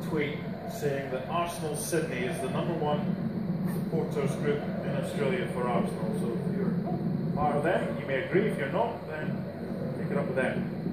tweet saying that Arsenal Sydney is the #1 supporters group in Australia for Arsenal. So if you're part of them, you may agree. If you're not, then take it up with them.